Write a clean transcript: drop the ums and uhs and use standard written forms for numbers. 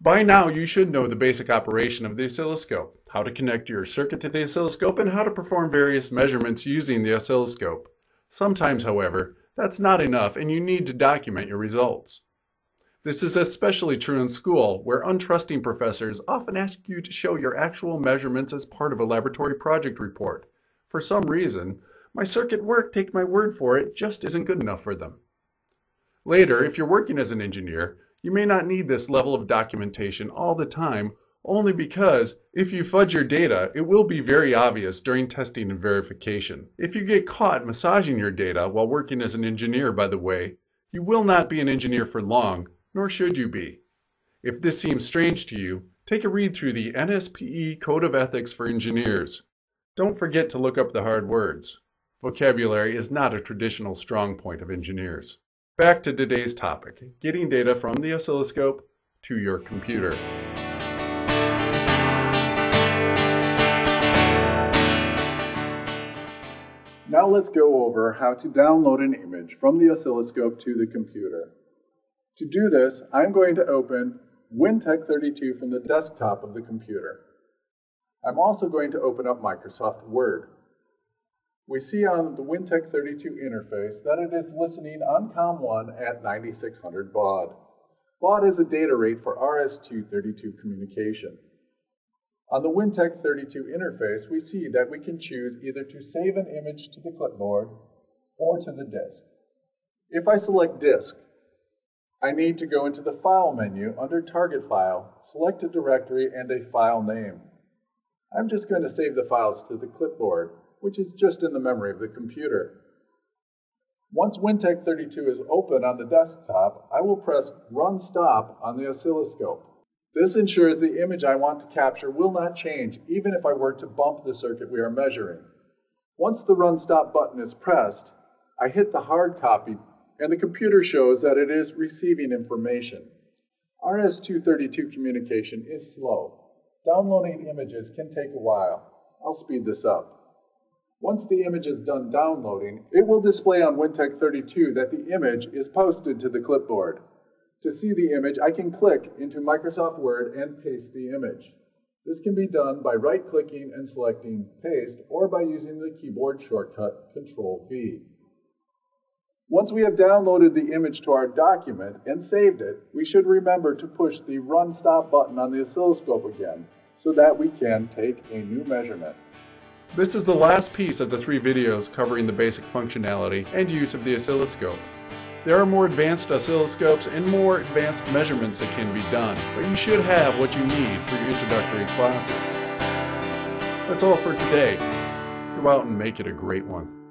By now, you should know the basic operation of the oscilloscope, how to connect your circuit to the oscilloscope, and how to perform various measurements using the oscilloscope. Sometimes, however, that's not enough and you need to document your results. This is especially true in school, where untrusting professors often ask you to show your actual measurements as part of a laboratory project report. For some reason, my circuit work, take my word for it, just isn't good enough for them. Later, if you're working as an engineer, you may not need this level of documentation all the time, only because if you fudge your data, it will be very obvious during testing and verification. If you get caught massaging your data while working as an engineer, by the way, you will not be an engineer for long, nor should you be. If this seems strange to you, take a read through the NSPE Code of Ethics for Engineers. Don't forget to look up the hard words. Vocabulary is not a traditional strong point of engineers. Back to today's topic, getting data from the oscilloscope to your computer. Now let's go over how to download an image from the oscilloscope to the computer. To do this, I'm going to open Wintec32 from the desktop of the computer. I'm also going to open up Microsoft Word. We see on the Wintec32 interface that it is listening on COM1 at 9600 baud. Baud is a data rate for RS-232 communication. On the Wintec32 interface, we see that we can choose either to save an image to the clipboard or to the disk. If I select disk, I need to go into the File menu under Target File, select a directory and a file name. I'm just going to save the files to the clipboard, which is just in the memory of the computer. Once Wintec32 is open on the desktop, I will press Run Stop on the oscilloscope. This ensures the image I want to capture will not change even if I were to bump the circuit we are measuring. Once the Run Stop button is pressed, I hit the hard copy and the computer shows that it is receiving information. RS-232 communication is slow. Downloading images can take a while. I'll speed this up. Once the image is done downloading, it will display on Wintec32 that the image is posted to the clipboard. To see the image, I can click into Microsoft Word and paste the image. This can be done by right-clicking and selecting Paste, or by using the keyboard shortcut Control-V. Once we have downloaded the image to our document and saved it, we should remember to push the Run Stop button on the oscilloscope again, so that we can take a new measurement. This is the last piece of the 3 videos covering the basic functionality and use of the oscilloscope. There are more advanced oscilloscopes and more advanced measurements that can be done, but you should have what you need for your introductory classes. That's all for today. Go out and make it a great one.